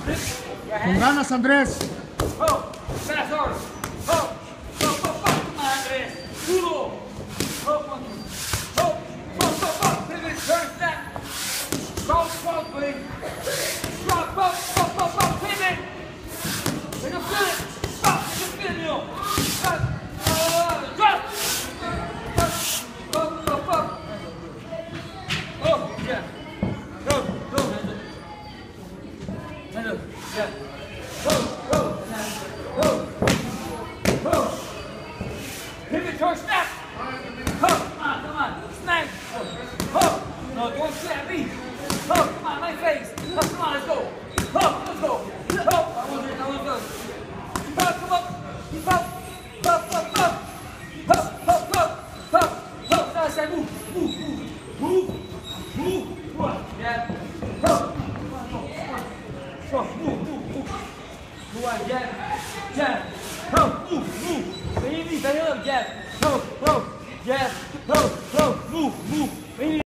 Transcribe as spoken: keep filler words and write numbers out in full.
Con ganas, Andrés. Oh, fast hard. Oh, oh, oh, oh, come on, Andrés. Duro. Oh, one, two. Oh, oh, oh, oh, pivot, turn, snap. Cross, cross, buddy. Drop, up, up, up, up, pivot. Take a flip. Stop, just feel you. Stop. Uh, drop. Up, up, up, up. Oh, yeah. Go, go, Andrew. Andrew, yeah. Go, go, go, go. Pivot, turn, snap. Oh, come on, come on. Snap. Oh, no, don't snap me. Oh, come on, my face. Oh, come on, let's go. Oh, let's go. Oh, I want it, I want it. Oh, come up. Up, up, up, up. Up, up, up, up. Up, now say move, move, move, move, move. Move, yeah. Oh, come on, go, come on. Go, move, move, move. Move on, jab, jab. Oh, move, move. Baby, baby, jab. Oh, oh, jab. Oh.